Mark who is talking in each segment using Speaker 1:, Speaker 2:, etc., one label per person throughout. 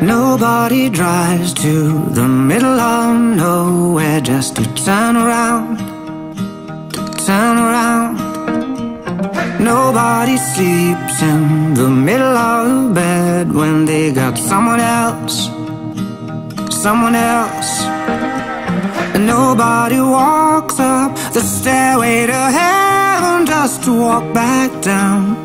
Speaker 1: Nobody drives to the middle of nowhere just to turn around, turn around. Nobody sleeps in the middle of the bed when they got someone else, someone else. And nobody walks up the stairway to heaven just to walk back down.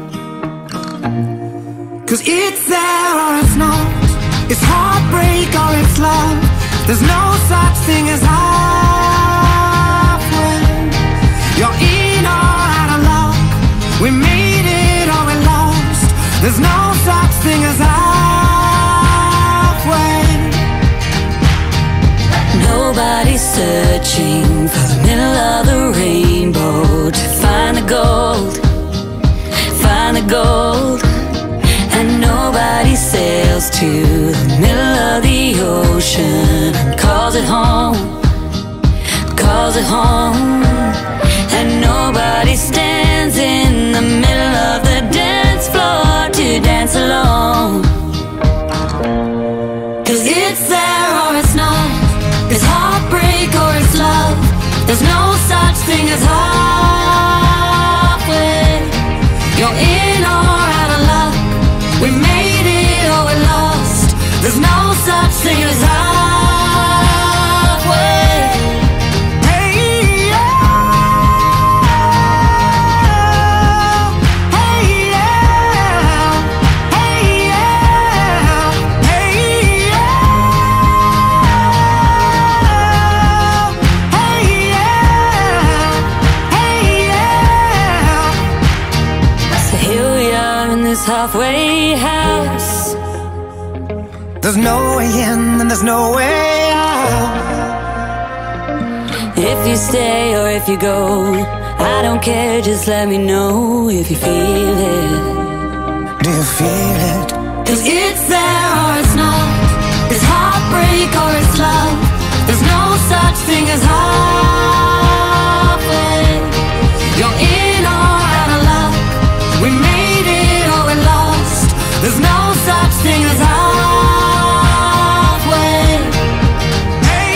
Speaker 1: 'Cause it's there or it's not, it's heartbreak or it's love. There's no such thing as halfway. You're in or out of luck. We made it or we lost. There's no such thing as halfway.
Speaker 2: Nobody's searching for the middle of the rainbow to find the gold, find the gold. And nobody sails to the middle of the ocean and calls it home, calls it home. And nobody stands in the middle of the dance floor to dance alone. 'Cause it's there or it's not, it's heartbreak or it's love. There's no such thing as halfway. You're in or out of luck. We made it or we lost. There's no such thing as halfway. Hey, yeah. Hey, yeah. Hey, yeah. Hey, yeah. Hey, yeah. Hey, yeah. So here we are in this halfway house.
Speaker 1: There's no way in and there's no way out.
Speaker 2: If you stay or if you go, I don't care, just let me know if you feel it.
Speaker 1: Do you feel it?
Speaker 2: 'Cause it's there or it's not, it's heartbreak or it's love. There's no such thing as halfway. You're in or out of luck. We made it or we lost. There's no such thing as halfway.
Speaker 1: Hey,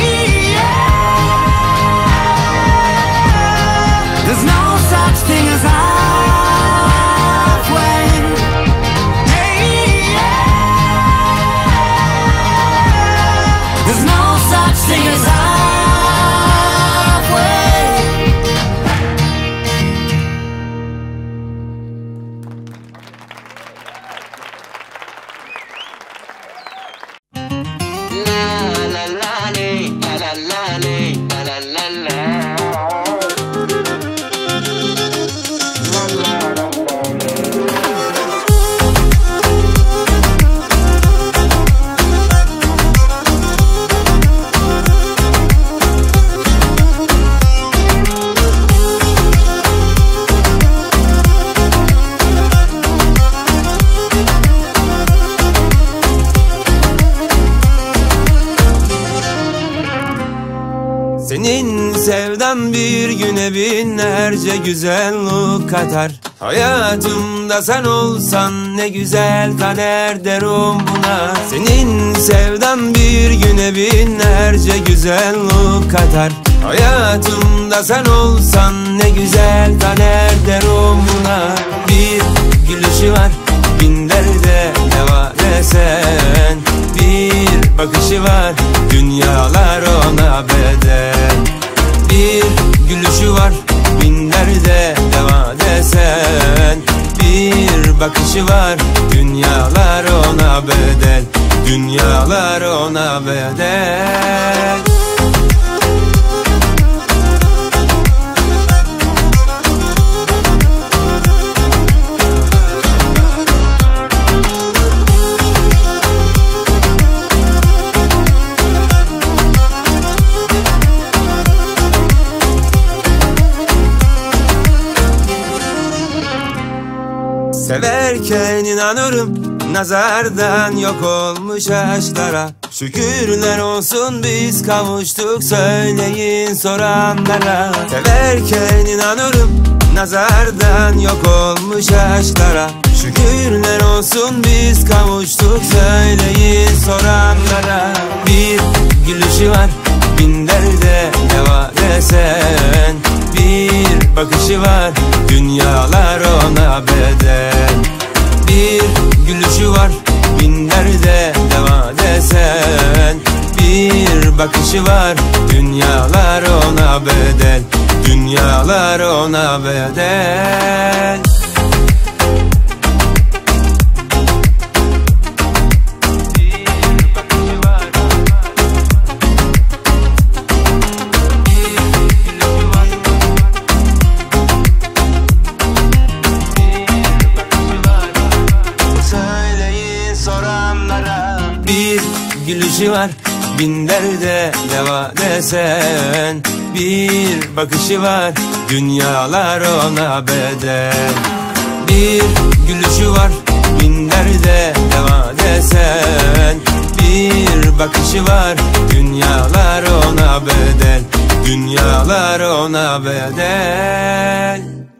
Speaker 1: yeah. There's no such thing as halfway. Hey, yeah.
Speaker 2: There's no such thing as halfway.
Speaker 3: Senin sevdan bir güne binlerce güzellik katar. Hayatımda sen olsan ne güzel kader derim buna. Senin sevdan bir güne binlerce güzellik katar. Hayatımda sen olsan ne güzel kader derim buna. Bir gülüşü var, bin derde deva desen. Bir bakışı var, dünyalar ona bedel. Bir gülüşü var, bin derde deva desen. Bir bakışı var, dünyalar ona bedel. Dünyalar ona bedel. Severken inanırım nazardan yok olmuş aşklara. Şükürler olsun biz kavuştuk söyleyin soranlara. Severken inanırım nazardan yok olmuş aşklara. Şükürler olsun biz kavuştuk söyleyin soranlara. Bir gülüşü var bin derde deva desen, bir bakışı var dünyalar ona bedel. Bir gülüşü var bin derde deva desen, bir bakışı var dünyalar ona bedel. Dünyalar ona bedel. Bir gülüşü var bin derde deva desen, bir bakışı var dünyalar ona bedel. Bir gülüşü var bin derde deva desen, bir bakışı var dünyalar ona bedel. Dünyalar ona bedel.